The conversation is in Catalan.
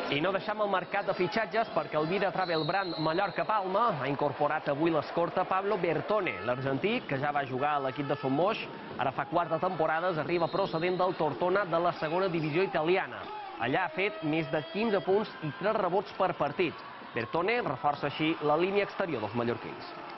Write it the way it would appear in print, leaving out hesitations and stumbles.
I no deixam el mercat de fitxatges perquè el Vida Travel Brand Mallorca-Palma ha incorporat avui l'escorta Pablo Bertone. L'argentí, que ja va jugar a l'equip de Sommoix, ara fa 4 temporades, arriba procedent del Tortona de la segona divisió italiana. Allà ha fet més de 15 punts i 3 rebots per partit. Bertone reforça així la línia exterior dels mallorquins.